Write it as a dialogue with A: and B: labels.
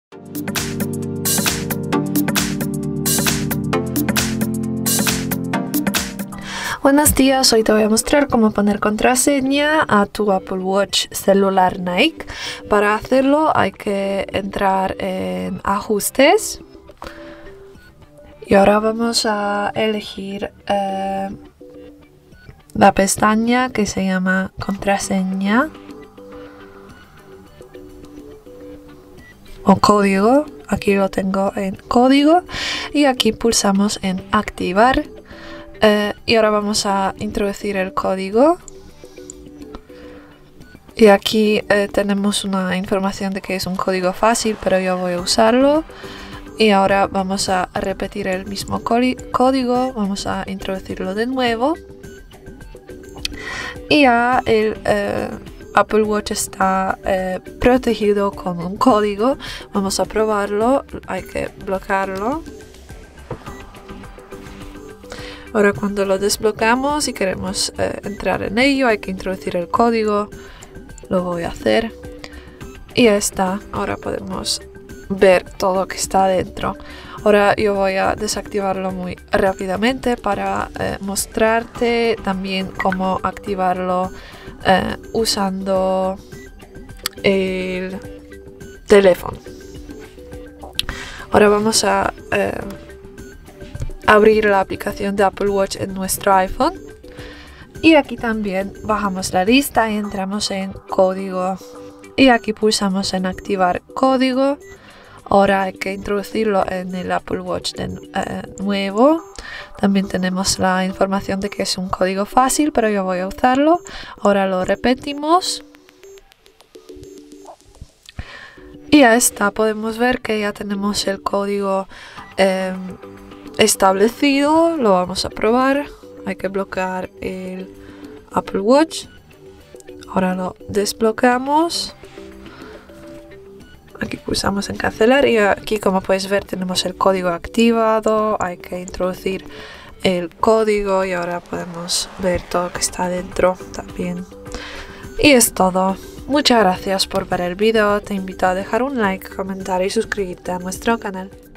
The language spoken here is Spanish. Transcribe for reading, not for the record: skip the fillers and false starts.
A: Buenos días, hoy te voy a mostrar cómo poner contraseña a tu Apple Watch celular Nike. Para hacerlo hay que entrar en ajustes y ahora vamos a elegir la pestaña que se llama contraseña o código. Aquí lo tengo en código y aquí pulsamos en activar. Y ahora vamos a introducir el código y aquí tenemos una información de que es un código fácil, pero yo voy a usarlo. Y ahora vamos a repetir el mismo código, vamos a introducirlo de nuevo y ya el Apple Watch está protegido con un código. Vamos a probarlo, hay que bloquearlo. Ahora cuando lo desbloqueamos y queremos entrar en ello, hay que introducir el código. Lo voy a hacer. Y ya está. Ahora podemos ver todo lo que está dentro. Ahora yo voy a desactivarlo muy rápidamente para mostrarte también cómo activarlo usando el teléfono. Ahora vamos a abrir la aplicación de Apple Watch en nuestro iPhone y aquí también bajamos la lista y entramos en código y aquí pulsamos en activar código. Ahora hay que introducirlo en el Apple Watch de nuevo. También tenemos la información de que es un código fácil, pero yo voy a usarlo. Ahora lo repetimos y ya está. Podemos ver que ya tenemos el código establecido. Lo vamos a probar. Hay que bloquear el Apple Watch. Ahora lo desbloqueamos. Aquí pulsamos en cancelar y aquí, como puedes ver, tenemos el código activado. Hay que introducir el código y ahora podemos ver todo lo que está dentro también. Y es todo. Muchas gracias por ver el vídeo. Te invito a dejar un like, comentar y suscribirte a nuestro canal.